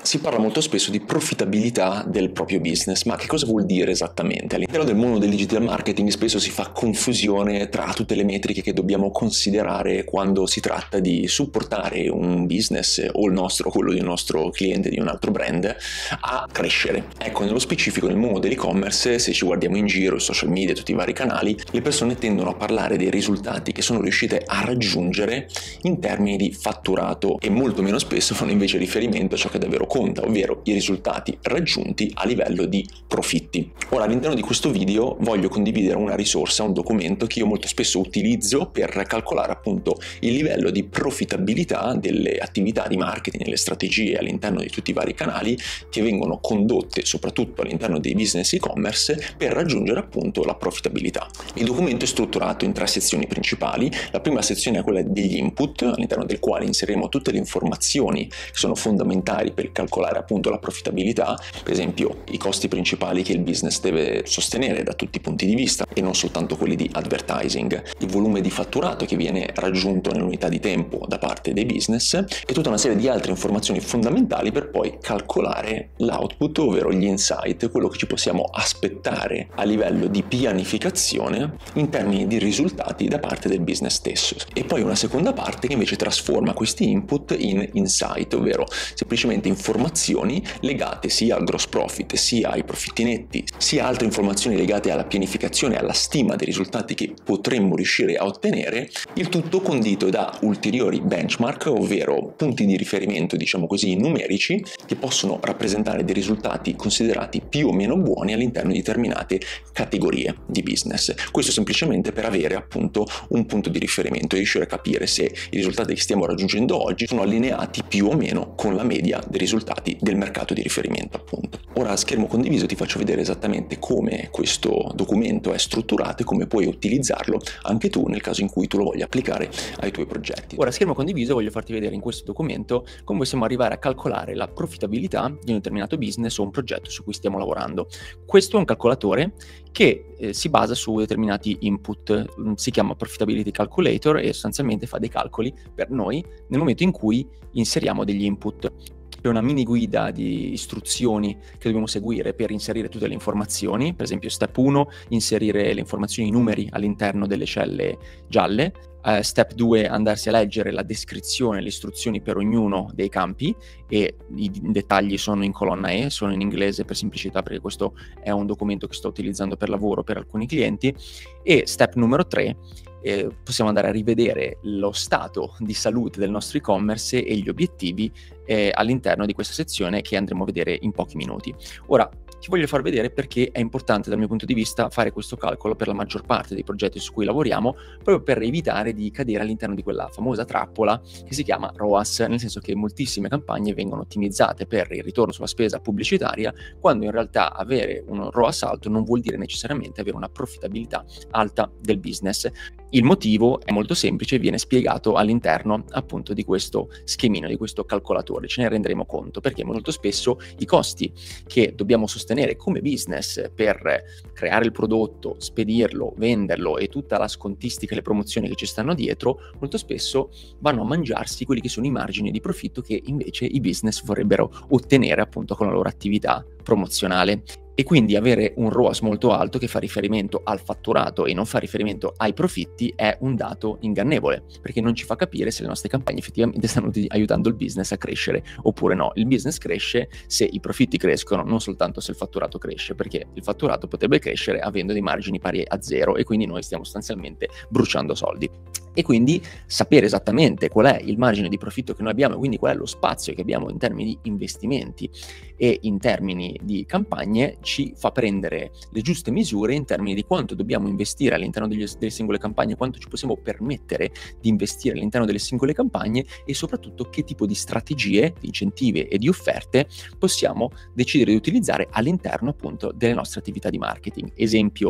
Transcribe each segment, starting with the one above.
Si parla molto spesso di profittabilità del proprio business, ma che cosa vuol dire esattamente? All'interno del mondo del digital marketing spesso si fa confusione tra tutte le metriche che dobbiamo considerare quando si tratta di supportare un business o il nostro, quello di un nostro cliente, di un altro brand, a crescere. Ecco, nello specifico nel mondo dell'e-commerce, se ci guardiamo in giro, i social media, tutti i vari canali, le persone tendono a parlare dei risultati che sono riuscite a raggiungere in termini di fatturato e molto meno spesso fanno invece riferimento a ciò che davvero conta, ovvero i risultati raggiunti a livello di profitti. Ora, all'interno di questo video voglio condividere una risorsa, un documento che io molto spesso utilizzo per calcolare appunto il livello di profittabilità delle attività di marketing e le strategie all'interno di tutti i vari canali che vengono condotte soprattutto all'interno dei business e-commerce per raggiungere appunto la profittabilità. Il documento è strutturato in 3 sezioni principali. La prima sezione è quella degli input, all'interno del quale inseriremo tutte le informazioni che sono fondamentali per calcolare appunto la profittabilità, per esempio i costi principali che il business deve sostenere da tutti i punti di vista e non soltanto quelli di advertising, il volume di fatturato che viene raggiunto nell'unità di tempo da parte dei business e tutta una serie di altre informazioni fondamentali per poi calcolare l'output, ovvero gli insight, quello che ci possiamo aspettare a livello di pianificazione in termini di risultati da parte del business stesso. E poi una seconda parte che invece trasforma questi input in insight, ovvero semplicemente informazioni legate sia al gross profit, sia ai profitti netti, sia altre informazioni legate alla pianificazione e alla stima dei risultati che potremmo riuscire a ottenere, il tutto condito da ulteriori benchmark, ovvero punti di riferimento, diciamo così, numerici, che possono rappresentare dei risultati considerati più o meno buoni all'interno di determinate categorie di business. Questo semplicemente per avere appunto un punto di riferimento e riuscire a capire se i risultati che stiamo raggiungendo oggi sono allineati più o meno con la media dei risultati del mercato di riferimento, appunto. Ora a schermo condiviso ti faccio vedere esattamente come questo documento è strutturato e come puoi utilizzarlo anche tu nel caso in cui tu lo voglia applicare ai tuoi progetti. Ora a schermo condiviso voglio farti vedere in questo documento come possiamo arrivare a calcolare la profittabilità di un determinato business o un progetto su cui stiamo lavorando. Questo è un calcolatore che si basa su determinati input, si chiama Profitability Calculator e sostanzialmente fa dei calcoli per noi nel momento in cui inseriamo degli input. C'è una mini guida di istruzioni che dobbiamo seguire per inserire tutte le informazioni, per esempio step 1, inserire le informazioni, i numeri all'interno delle celle gialle, step 2, andarsi a leggere la descrizione, le istruzioni per ognuno dei campi e i dettagli sono in colonna E, sono in inglese per semplicità perché questo è un documento che sto utilizzando per lavoro per alcuni clienti, e step numero 3, possiamo andare a rivedere lo stato di salute del nostro e-commerce e gli obiettivi all'interno di questa sezione che andremo a vedere in pochi minuti. Ora ti voglio far vedere perché è importante dal mio punto di vista fare questo calcolo per la maggior parte dei progetti su cui lavoriamo, proprio per evitare di cadere all'interno di quella famosa trappola che si chiama ROAS, nel senso che moltissime campagne vengono ottimizzate per il ritorno sulla spesa pubblicitaria, quando in realtà avere un ROAS alto non vuol dire necessariamente avere una profittabilità alta del business. Il motivo è molto semplice e viene spiegato all'interno appunto di questo schemino, di questo calcolatore. Ce ne renderemo conto perché molto spesso i costi che dobbiamo sostenere come business per creare il prodotto, spedirlo, venderlo e tutta la scontistica e le promozioni che ci stanno dietro, molto spesso vanno a mangiarsi quelli che sono i margini di profitto che invece i business vorrebbero ottenere appunto con la loro attività promozionale. E quindi avere un ROAS molto alto che fa riferimento al fatturato e non fa riferimento ai profitti è un dato ingannevole, perché non ci fa capire se le nostre campagne effettivamente stanno aiutando il business a crescere oppure no. Il business cresce se i profitti crescono, non soltanto se il fatturato cresce, perché il fatturato potrebbe crescere avendo dei margini pari a zero e quindi noi stiamo sostanzialmente bruciando soldi. E quindi sapere esattamente qual è il margine di profitto che noi abbiamo e quindi qual è lo spazio che abbiamo in termini di investimenti e in termini di campagne ci fa prendere le giuste misure in termini di quanto dobbiamo investire all'interno delle singole campagne, quanto ci possiamo permettere di investire all'interno delle singole campagne e soprattutto che tipo di strategie, di incentivi e di offerte possiamo decidere di utilizzare all'interno appunto delle nostre attività di marketing. Esempio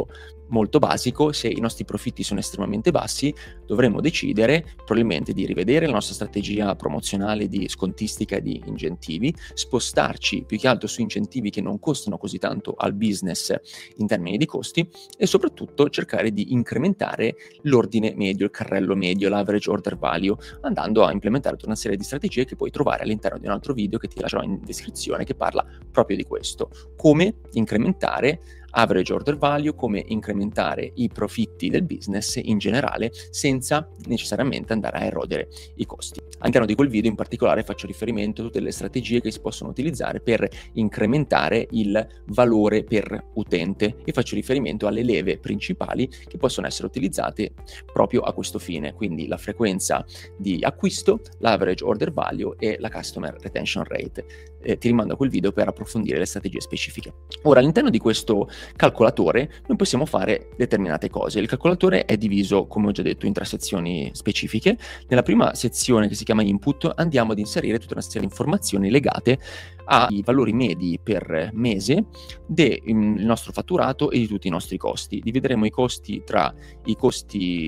molto basico, se i nostri profitti sono estremamente bassi, dovremo decidere probabilmente di rivedere la nostra strategia promozionale di scontistica e di incentivi, spostarci più che altro su incentivi che non costano così tanto al business in termini di costi, e soprattutto cercare di incrementare l'ordine medio, il carrello medio, l'average order value, andando a implementare tutta una serie di strategie che puoi trovare all'interno di un altro video che ti lascerò in descrizione, che parla proprio di questo: come incrementare average order value, come incrementare i profitti del business in generale senza necessariamente andare a erodere i costi. All'interno di quel video in particolare faccio riferimento a tutte le strategie che si possono utilizzare per incrementare il valore per utente e faccio riferimento alle leve principali che possono essere utilizzate proprio a questo fine, quindi la frequenza di acquisto, l'average order value e la customer retention rate. Ti rimando a quel video per approfondire le strategie specifiche. Ora, all'interno di questo calcolatore noi possiamo fare determinate cose. Il calcolatore è diviso, come ho già detto, in 3 sezioni specifiche. Nella prima sezione, che si chiama input, andiamo ad inserire tutta una serie di informazioni legate ai valori medi per mese del nostro fatturato e di tutti i nostri costi. Divideremo i costi tra i costi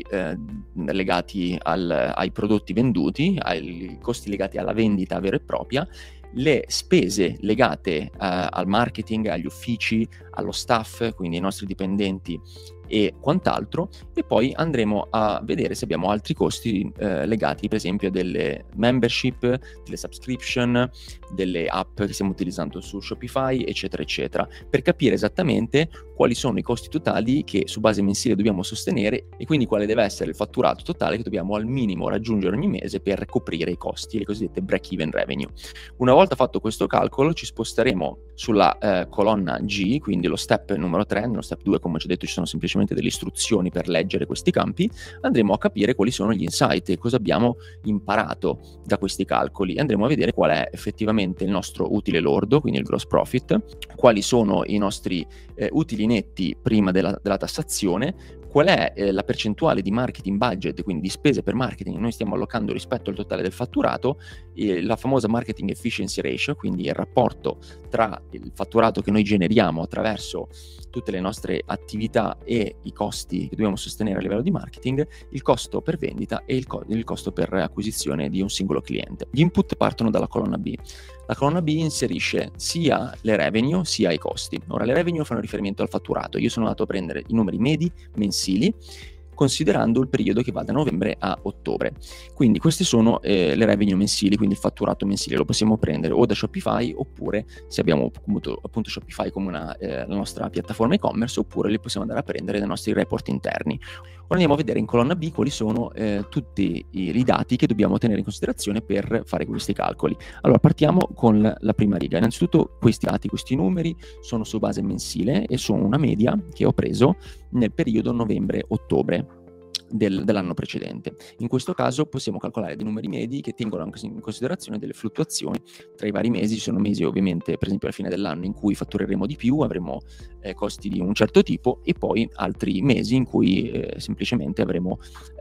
legati ai prodotti venduti, ai costi legati alla vendita vera e propria, le spese legate al marketing, agli uffici, allo staff, quindi ai nostri dipendenti e quant'altro, e poi andremo a vedere se abbiamo altri costi legati per esempio a delle membership, delle subscription, delle app che stiamo utilizzando su Shopify, eccetera eccetera, per capire esattamente quali sono i costi totali che su base mensile dobbiamo sostenere e quindi quale deve essere il fatturato totale che dobbiamo al minimo raggiungere ogni mese per coprire i costi, le cosiddette break-even revenue. Una volta fatto questo calcolo ci sposteremo sulla colonna G, quindi lo step numero 3. Nello step 2, come ho già detto, ci sono semplicemente delle istruzioni per leggere questi campi. Andremo a capire quali sono gli insight e cosa abbiamo imparato da questi calcoli. Andremo a vedere qual è effettivamente il nostro utile lordo, quindi il gross profit, quali sono i nostri utili netti prima della tassazione, qual è la percentuale di marketing budget, quindi di spese per marketing che noi stiamo allocando rispetto al totale del fatturato, la famosa marketing efficiency ratio, quindi il rapporto tra il fatturato che noi generiamo attraverso tutte le nostre attività e i costi che dobbiamo sostenere a livello di marketing, il costo per vendita e il costo per acquisizione di un singolo cliente. Gli input partono dalla colonna B. La colonna B inserisce sia le revenue sia i costi. Ora, le revenue fanno riferimento al fatturato. Io sono andato a prendere i numeri medi mensili considerando il periodo che va da novembre a ottobre. Quindi queste sono le revenue mensili, quindi il fatturato mensile. Lo possiamo prendere o da Shopify, oppure se abbiamo appunto Shopify come la nostra piattaforma e-commerce, oppure li possiamo andare a prendere dai nostri report interni. Ora andiamo a vedere in colonna B quali sono tutti i dati che dobbiamo tenere in considerazione per fare questi calcoli. Allora, partiamo con la prima riga. Innanzitutto questi dati, questi numeri sono su base mensile e sono una media che ho preso nel periodo novembre-ottobre dell'anno precedente. In questo caso possiamo calcolare dei numeri medi che tengono anche in considerazione delle fluttuazioni tra i vari mesi. Ci sono mesi ovviamente, per esempio alla fine dell'anno, in cui fattureremo di più, avremo costi di un certo tipo, e poi altri mesi in cui semplicemente avremo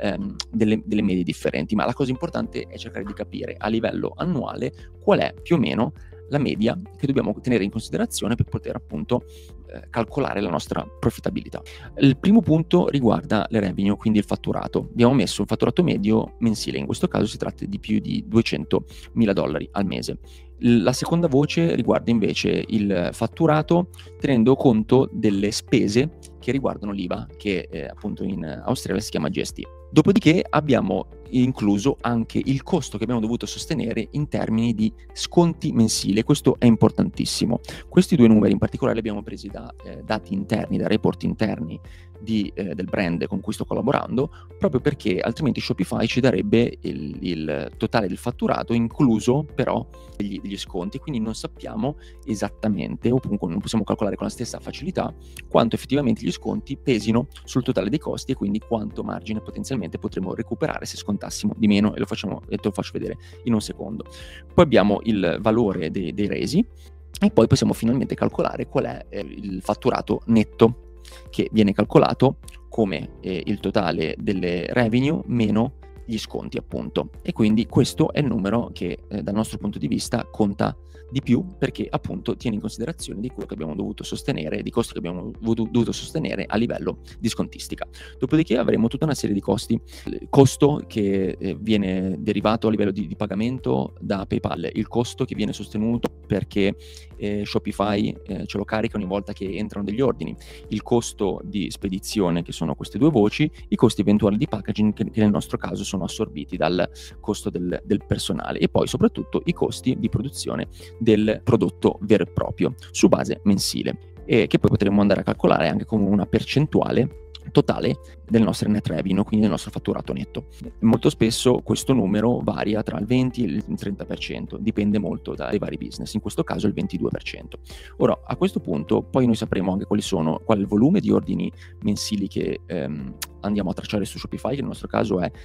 delle medie differenti. Ma la cosa importante è cercare di capire a livello annuale qual è più o meno la media che dobbiamo tenere in considerazione per poter appunto calcolare la nostra profittabilità. Il primo punto riguarda le revenue, quindi il fatturato. Abbiamo messo un fatturato medio mensile, in questo caso si tratta di più di $200.000 al mese. La seconda voce riguarda invece il fatturato tenendo conto delle spese che riguardano l'IVA, che appunto in Australia si chiama GST. Dopodiché abbiamo incluso anche il costo che abbiamo dovuto sostenere in termini di sconti mensili. Questo è importantissimo. Questi due numeri in particolare li abbiamo presi da dati interni, da report interni del brand con cui sto collaborando, proprio perché altrimenti Shopify ci darebbe il totale del fatturato incluso però degli sconti, quindi non sappiamo esattamente, o comunque non possiamo calcolare con la stessa facilità, quanto effettivamente gli sconti pesino sul totale dei costi e quindi quanto margine potenzialmente potremo recuperare se scontassimo di meno, e te lo faccio vedere in un secondo. Poi abbiamo il valore dei resi e poi possiamo finalmente calcolare qual è il fatturato netto, che viene calcolato come il totale delle revenue meno gli sconti appunto, e quindi questo è il numero che dal nostro punto di vista conta di più, perché appunto tiene in considerazione di quello che abbiamo dovuto sostenere, di costi che abbiamo dovuto sostenere a livello di scontistica. Dopodiché avremo tutta una serie di costi, il costo che viene derivato a livello di pagamento da PayPal, il costo che viene sostenuto perché Shopify ce lo carica ogni volta che entrano degli ordini, il costo di spedizione, che sono queste due voci, i costi eventuali di packaging che nel nostro caso sono assorbiti dal costo del personale, e poi soprattutto i costi di produzione del prodotto vero e proprio su base mensile, e che poi potremmo andare a calcolare anche come una percentuale totale del nostro net revenue, quindi del nostro fatturato netto. Molto spesso questo numero varia tra il 20 e il 30%, dipende molto dai vari business, in questo caso il 22%. Ora, a questo punto poi noi sapremo anche qual è il volume di ordini mensili che andiamo a tracciare su Shopify, che nel nostro caso è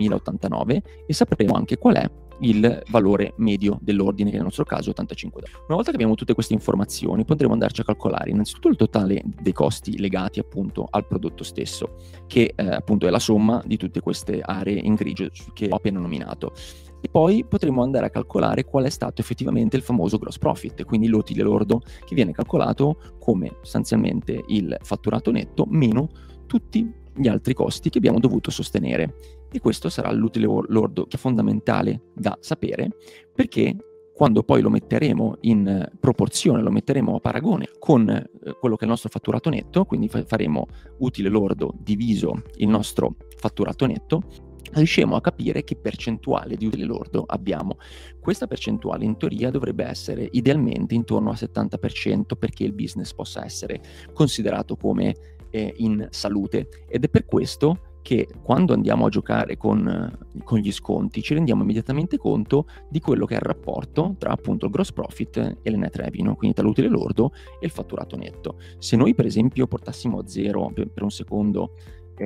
2089, e sapremo anche qual è il valore medio dell'ordine, che nel nostro caso è $85. Una volta che abbiamo tutte queste informazioni, potremo andarci a calcolare innanzitutto il totale dei costi legati appunto al prodotto stesso, che appunto è la somma di tutte queste aree in grigio che ho appena nominato. E poi potremo andare a calcolare qual è stato effettivamente il famoso gross profit, quindi l'utile lordo, che viene calcolato come sostanzialmente il fatturato netto meno tutti gli altri costi che abbiamo dovuto sostenere. E questo sarà l'utile lordo, che è fondamentale da sapere, perché quando poi lo metteremo in proporzione, lo metteremo a paragone con quello che è il nostro fatturato netto, quindi faremo utile lordo diviso il nostro fatturato netto, riusciamo a capire che percentuale di utile lordo abbiamo. Questa percentuale in teoria dovrebbe essere idealmente intorno al 70%, perché il business possa essere considerato come in salute, ed è per questo che quando andiamo a giocare con gli sconti ci rendiamo immediatamente conto di quello che è il rapporto tra appunto il gross profit e il net revenue, quindi tra l'utile lordo e il fatturato netto. Se noi per esempio portassimo a zero per un secondo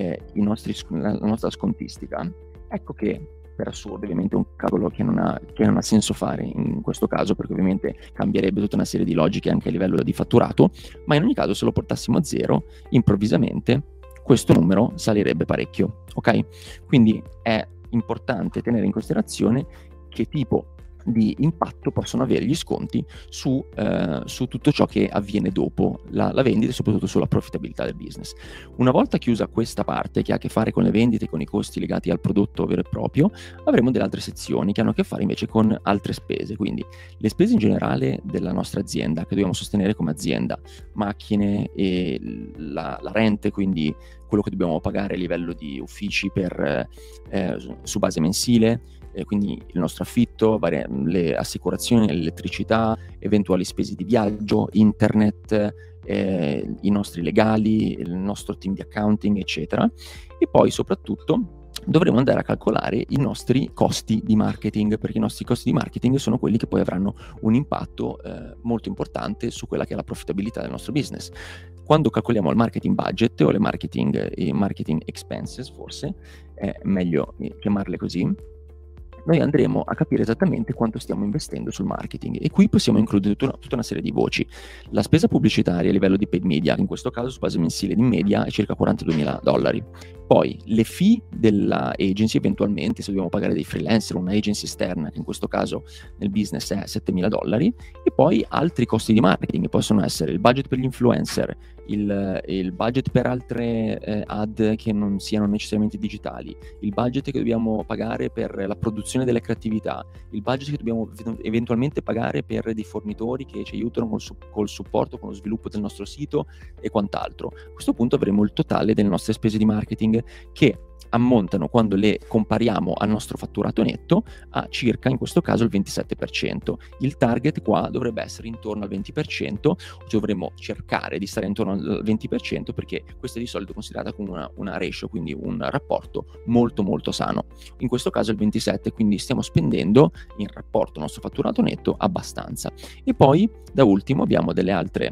la nostra scontistica, ecco che per assurdo ovviamente è un calcolo che non ha senso fare in questo caso, perché ovviamente cambierebbe tutta una serie di logiche anche a livello di fatturato, ma in ogni caso se lo portassimo a zero, improvvisamente questo numero salirebbe parecchio, ok? Quindi è importante tenere in considerazione che tipo di impatto possono avere gli sconti su tutto ciò che avviene dopo la vendita, e soprattutto sulla profittabilità del business. Una volta chiusa questa parte che ha a che fare con le vendite e con i costi legati al prodotto vero e proprio, avremo delle altre sezioni che hanno a che fare invece con altre spese, quindi le spese in generale della nostra azienda che dobbiamo sostenere come azienda, macchine e la rente, quindi quello che dobbiamo pagare a livello di uffici su base mensile, quindi il nostro affitto, le assicurazioni, l'elettricità, eventuali spese di viaggio, internet, i nostri legali, il nostro team di accounting, eccetera. E poi soprattutto dovremo andare a calcolare i nostri costi di marketing, perché i nostri costi di marketing sono quelli che poi avranno un impatto molto importante su quella che è la profittabilità del nostro business. Quando calcoliamo il marketing budget o i marketing expenses, forse è meglio chiamarle così, noi andremo a capire esattamente quanto stiamo investendo sul marketing, e qui possiamo includere tutta una serie di voci. La spesa pubblicitaria a livello di paid media, in questo caso su base mensile di media, è circa $42.000. Poi le fee della agency, eventualmente se dobbiamo pagare dei freelancer o una agency esterna, che in questo caso nel business è $7.000, e poi altri costi di marketing, possono essere il budget per gli influencer, il budget per altre ad che non siano necessariamente digitali, il budget che dobbiamo pagare per la produzione delle creatività, il budget che dobbiamo eventualmente pagare per dei fornitori che ci aiutano col supporto, con lo sviluppo del nostro sito e quant'altro. A questo punto avremo il totale delle nostre spese di marketing, che ammontano, quando le compariamo al nostro fatturato netto, a circa, in questo caso, il 27%. Il target qua dovrebbe essere intorno al 20%, dovremmo cercare di stare intorno al 20%, perché questa è di solito considerata come una ratio, quindi un rapporto molto molto sano. In questo caso è il 27%, quindi stiamo spendendo in rapporto al nostro fatturato netto abbastanza. E poi, da ultimo, abbiamo delle altre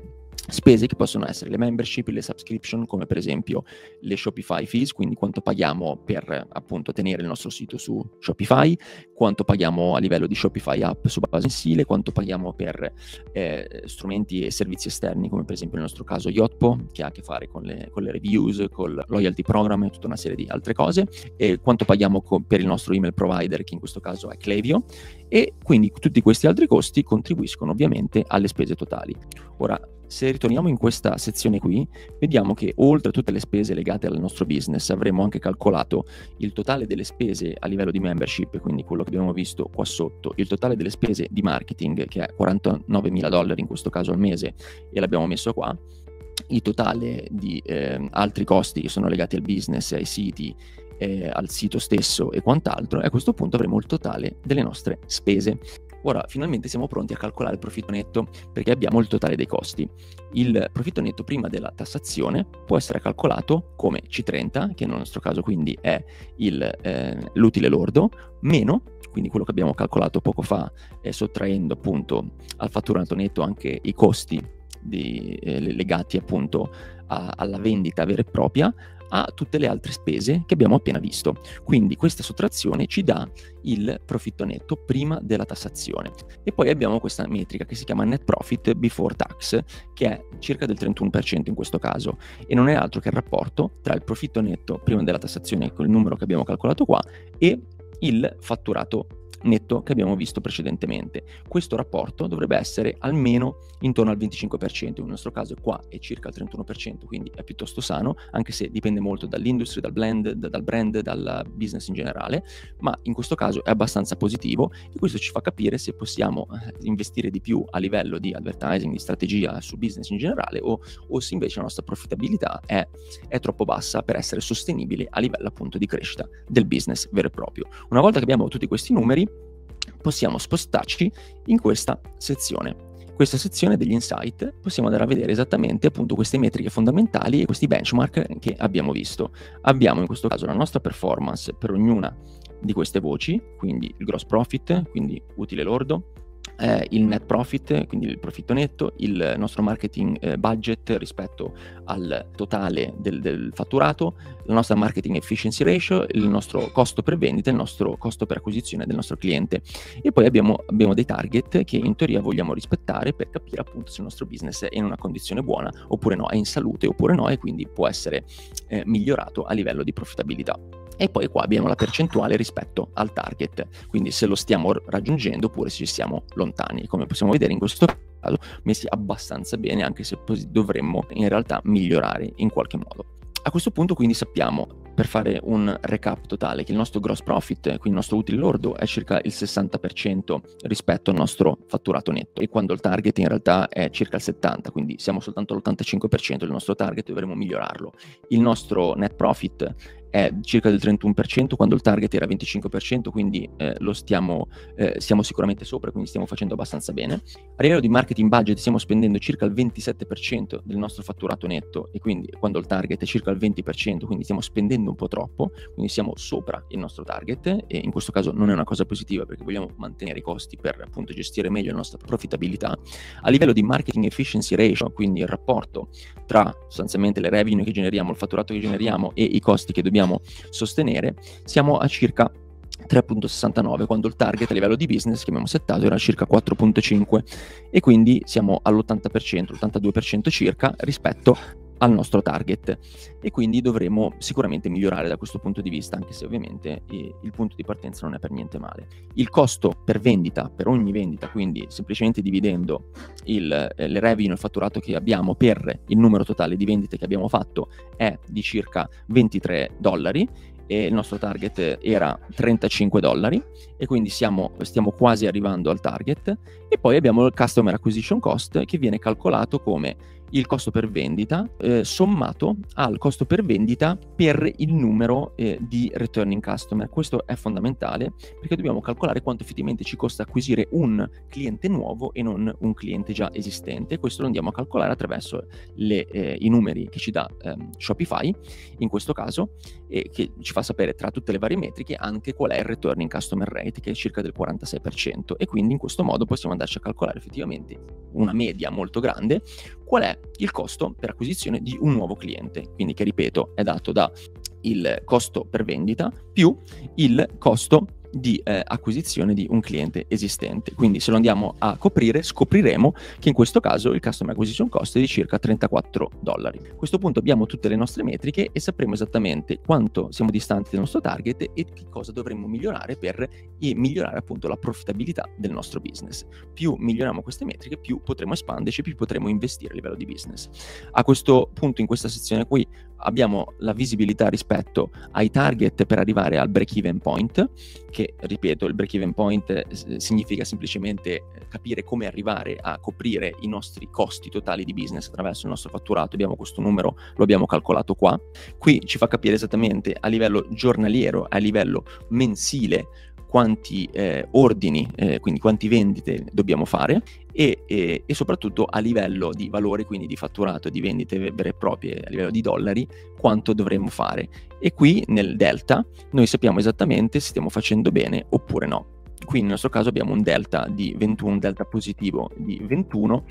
spese che possono essere le membership, le subscription, come per esempio le Shopify fees, quindi quanto paghiamo per appunto tenere il nostro sito su Shopify, quanto paghiamo a livello di Shopify app su base mensile, quanto paghiamo per strumenti e servizi esterni, come per esempio nel nostro caso Yotpo, che ha a che fare con le reviews, con il loyalty program e tutta una serie di altre cose, e quanto paghiamo per il nostro email provider, che in questo caso è Klaviyo, e quindi tutti questi altri costi contribuiscono ovviamente alle spese totali. Ora, se ritorniamo in questa sezione qui, vediamo che oltre a tutte le spese legate al nostro business, avremo anche calcolato il totale delle spese a livello di membership, quindi quello che abbiamo visto qua sotto, il totale delle spese di marketing, che è $49.000 in questo caso al mese, e l'abbiamo messo qua, il totale di altri costi che sono legati al business, ai siti, al sito stesso e quant'altro, e a questo punto avremo il totale delle nostre spese. Ora finalmente siamo pronti a calcolare il profitto netto, perché abbiamo il totale dei costi. Il profitto netto prima della tassazione può essere calcolato come C30, che nel nostro caso quindi è l'utile lordo, meno, quindi quello che abbiamo calcolato poco fa, sottraendo appunto al fatturato netto anche i costi legati appunto alla vendita vera e propria, a tutte le altre spese che abbiamo appena visto. Quindi questa sottrazione ci dà il profitto netto prima della tassazione. E poi abbiamo questa metrica che si chiama net profit before tax, che è circa del 31% in questo caso, e non è altro che il rapporto tra il profitto netto prima della tassazione, con il numero che abbiamo calcolato qua, e il fatturato netto che abbiamo visto precedentemente. Questo rapporto dovrebbe essere almeno intorno al 25%, nel nostro caso qua è circa il 31%, quindi è piuttosto sano, anche se dipende molto dall'industria, dal brand, dal business in generale, ma in questo caso è abbastanza positivo, e questo ci fa capire se possiamo investire di più a livello di advertising, di strategia sul business in generale, o se invece la nostra profittabilità è troppo bassa per essere sostenibile a livello appunto di crescita del business vero e proprio. Una volta che abbiamo tutti questi numeri, possiamo spostarci in questa sezione degli insight. Possiamo andare a vedere esattamente appunto queste metriche fondamentali e questi benchmark che abbiamo visto. Abbiamo in questo caso la nostra performance per ognuna di queste voci, quindi il gross profit, quindi utile lordo, il net profit, quindi il profitto netto, il nostro marketing budget rispetto al totale del fatturato, la nostra marketing efficiency ratio, il nostro costo per vendita, il nostro costo per acquisizione del nostro cliente, e poi abbiamo dei target che in teoria vogliamo rispettare per capire appunto se il nostro business è in una condizione buona oppure no, è in salute oppure no, e quindi può essere migliorato a livello di profittabilità. E poi qua abbiamo la percentuale rispetto al target, quindi se lo stiamo raggiungendo oppure se siamo lontani. E come possiamo vedere in questo caso messi abbastanza bene, anche se dovremmo in realtà migliorare in qualche modo. A questo punto quindi sappiamo, per fare un recap totale, che il nostro gross profit, quindi il nostro utile lordo, è circa il 60% rispetto al nostro fatturato netto, e quando il target in realtà è circa il 70%, quindi siamo soltanto all'85% del nostro target, dovremo migliorarlo. Il nostro net profit è circa del 31% quando il target era 25%, quindi siamo sicuramente sopra, quindi stiamo facendo abbastanza bene. A livello di marketing budget stiamo spendendo circa il 27% del nostro fatturato netto, e quindi quando il target è circa il 20%, quindi stiamo spendendo un po' troppo, quindi siamo sopra il nostro target, e in questo caso non è una cosa positiva perché vogliamo mantenere i costi per appunto gestire meglio la nostra profittabilità. A livello di marketing efficiency ratio, quindi il rapporto tra sostanzialmente le revenue che generiamo, il fatturato che generiamo e i costi che dobbiamo sostenere, siamo a circa 3.69, quando il target a livello di business che abbiamo settato era circa 4.5, e quindi siamo all'80%, 82% circa rispetto al nostro target, e quindi dovremo sicuramente migliorare da questo punto di vista, anche se ovviamente il punto di partenza non è per niente male. Il costo per vendita, per ogni vendita, quindi semplicemente dividendo le revenue, il fatturato che abbiamo per il numero totale di vendite che abbiamo fatto, è di circa $23, e il nostro target era $35, e quindi stiamo quasi arrivando al target. E poi abbiamo il customer acquisition cost, che viene calcolato come il costo per vendita sommato al costo per vendita per il numero di returning customer. Questo è fondamentale perché dobbiamo calcolare quanto effettivamente ci costa acquisire un cliente nuovo e non un cliente già esistente. Questo lo andiamo a calcolare attraverso i numeri che ci dà Shopify in questo caso, e che ci fa sapere tra tutte le varie metriche anche qual è il returning customer rate, che è circa del 46%, e quindi in questo modo possiamo andarci a calcolare effettivamente una media molto grande qual è il costo per acquisizione di un nuovo cliente, quindi che ripeto è dato da il costo per vendita più il costo di acquisizione di un cliente esistente. Quindi se lo andiamo a coprire, scopriremo che in questo caso il Customer Acquisition Cost è di circa $34. A questo punto abbiamo tutte le nostre metriche e sapremo esattamente quanto siamo distanti dal nostro target e che cosa dovremmo migliorare per migliorare appunto la profitabilità del nostro business. Più miglioriamo queste metriche, più potremo espanderci, più potremo investire a livello di business. A questo punto, in questa sezione qui, abbiamo la visibilità rispetto ai target per arrivare al break-even point, che ripeto, il break-even point significa semplicemente capire come arrivare a coprire i nostri costi totali di business attraverso il nostro fatturato. Abbiamo questo numero, lo abbiamo calcolato qua. Qui ci fa capire esattamente a livello giornaliero, a livello mensile, quanti ordini, quindi quanti vendite dobbiamo fare e soprattutto a livello di valore, quindi di fatturato, di vendite vere e proprie, a livello di dollari, quanto dovremmo fare. E qui nel delta noi sappiamo esattamente se stiamo facendo bene oppure no. Qui nel nostro caso abbiamo un delta di 21, un delta positivo di 21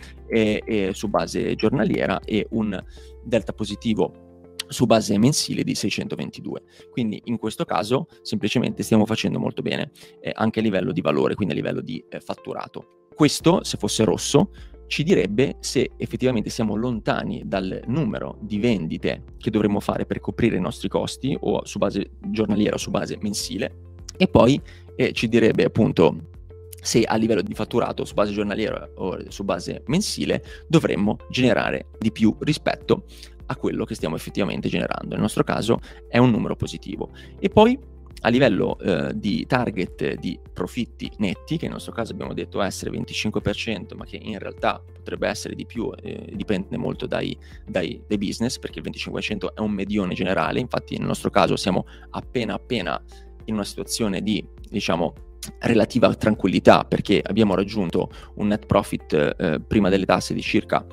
su base giornaliera e un delta positivo su base mensile di 622. Quindi in questo caso semplicemente stiamo facendo molto bene anche a livello di valore, quindi a livello di fatturato. Questo, se fosse rosso, ci direbbe se effettivamente siamo lontani dal numero di vendite che dovremmo fare per coprire i nostri costi, o su base giornaliera o su base mensile, e poi ci direbbe appunto se a livello di fatturato su base giornaliera o su base mensile dovremmo generare di più rispetto a quello che stiamo effettivamente generando. Nel nostro caso è un numero positivo. E poi a livello di target di profitti netti, che nel nostro caso abbiamo detto essere 25%, ma che in realtà potrebbe essere di più, dipende molto dai business, perché il 25% è un medione generale. Infatti nel nostro caso siamo appena in una situazione di, diciamo, relativa tranquillità, perché abbiamo raggiunto un net profit prima delle tasse di circa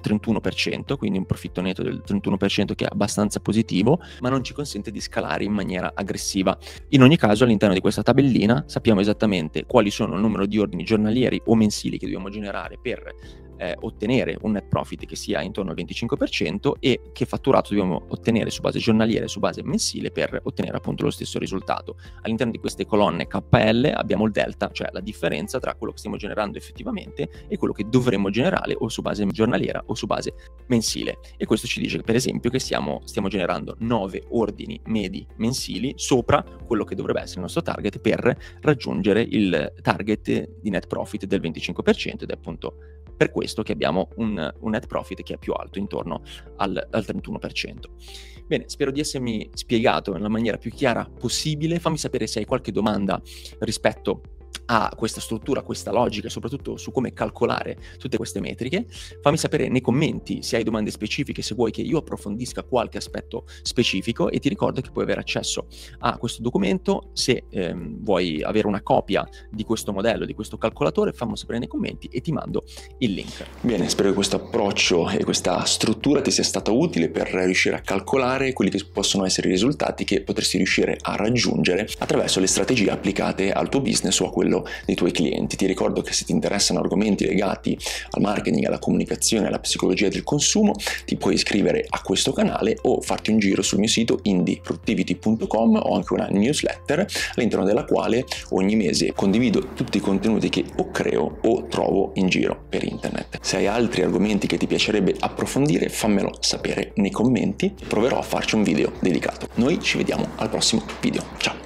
31%, quindi un profitto netto del 31% che è abbastanza positivo, ma non ci consente di scalare in maniera aggressiva. In ogni caso, all'interno di questa tabellina sappiamo esattamente quali sono il numero di ordini giornalieri o mensili che dobbiamo generare per ottenere un net profit che sia intorno al 25% e che fatturato dobbiamo ottenere su base giornaliera e su base mensile per ottenere appunto lo stesso risultato. All'interno di queste colonne KL abbiamo il delta, cioè la differenza tra quello che stiamo generando effettivamente e quello che dovremmo generare o su base giornaliera o su base mensile. E questo ci dice per esempio che stiamo generando 9 ordini medi mensili sopra quello che dovrebbe essere il nostro target per raggiungere il target di net profit del 25%, ed è appunto per questo che abbiamo un net profit che è più alto, intorno al 31%. Bene, spero di essermi spiegato nella maniera più chiara possibile. Fammi sapere se hai qualche domanda rispetto a questa struttura, questa logica e soprattutto su come calcolare tutte queste metriche. Fammi sapere nei commenti se hai domande specifiche, se vuoi che io approfondisca qualche aspetto specifico, e ti ricordo che puoi avere accesso a questo documento se vuoi avere una copia di questo modello, di questo calcolatore. Fammi sapere nei commenti e ti mando il link. Bene, spero che questo approccio e questa struttura ti sia stata utile per riuscire a calcolare quelli che possono essere i risultati che potresti riuscire a raggiungere attraverso le strategie applicate al tuo business o a quello dei tuoi clienti. Ti ricordo che se ti interessano argomenti legati al marketing, alla comunicazione, alla psicologia del consumo, ti puoi iscrivere a questo canale o farti un giro sul mio sito indieproductivity.com. Ho anche una newsletter all'interno della quale ogni mese condivido tutti i contenuti che o creo o trovo in giro per internet. Se hai altri argomenti che ti piacerebbe approfondire, fammelo sapere nei commenti, proverò a farci un video dedicato. Noi ci vediamo al prossimo video. Ciao!